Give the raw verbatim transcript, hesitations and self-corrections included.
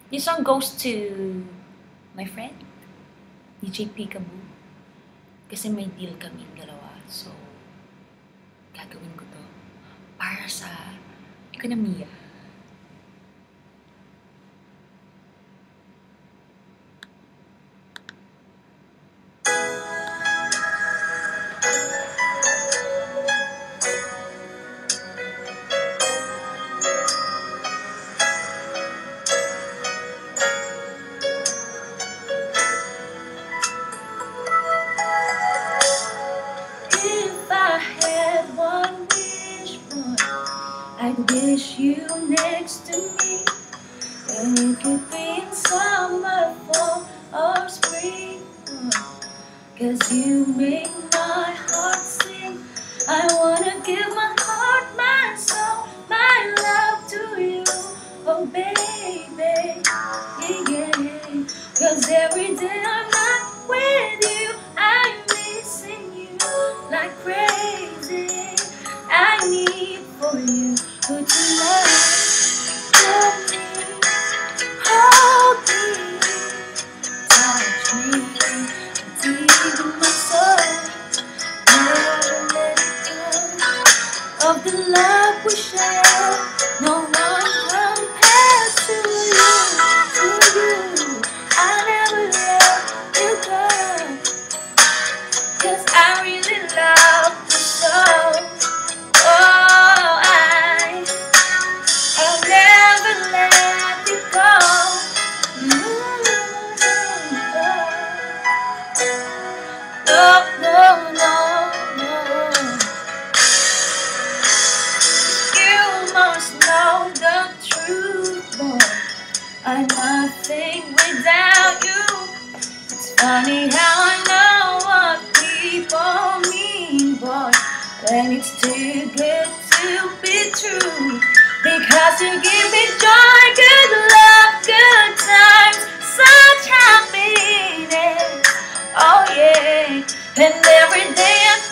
This song goes to my friend, D J Peekaboo. Kasi may deal kaming dalawa. So, gagawin ko to para sa ekonomiya. If I had one wish, boy, I'd wish you next to me. And it could be in summer, fall, or spring, boy, 'cause you make my heart sing. I wanna give my heart, my soul, my love to you, oh baby, yeah. 'Cause every day I'm not with you, I'm missing you like crazy. I need for you to love, love me, hold me, touch me, deep in my soul. Never let go of the love we share. No one compares to you, to you. I never let you go, 'cause I really love you so. Oh, I, I'll never let you go. No, no, no, no. You must know the truth, boy. I'm nothing without you. It's funny how I know what people mean, boy, when it's too good to be true. Because you give me joy, good love, good times, such happiness. Oh yeah, and every day I